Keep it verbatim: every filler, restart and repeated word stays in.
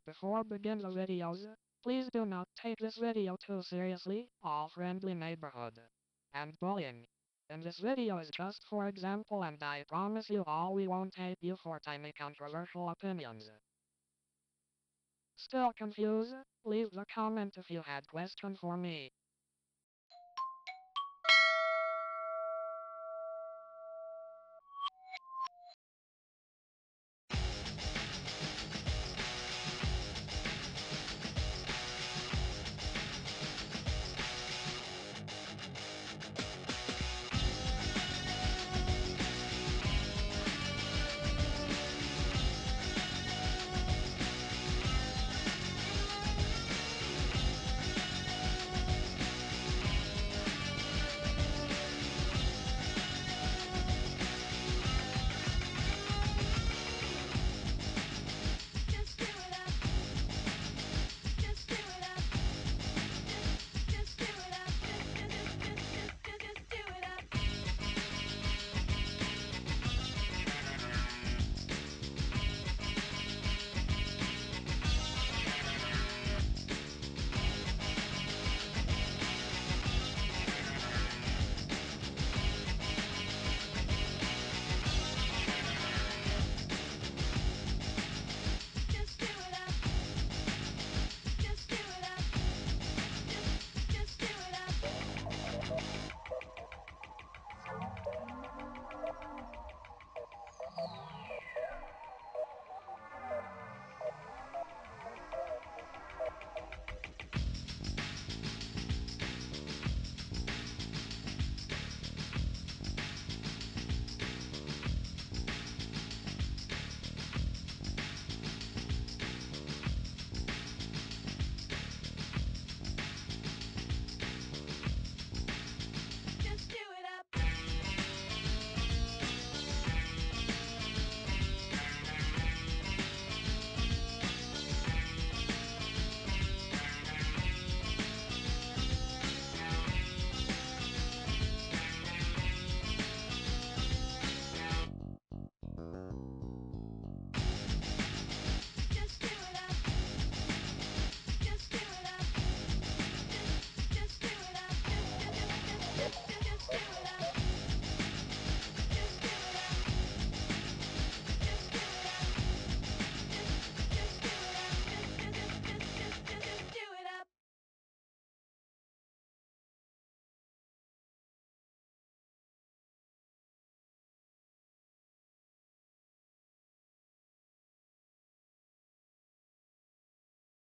Before begin the videos, please do not take this video too seriously, all friendly neighborhood. And bullying. In this video is just for example and I promise you all we won't hate you for tiny controversial opinions. Still confused? Leave the comment if you had question for me.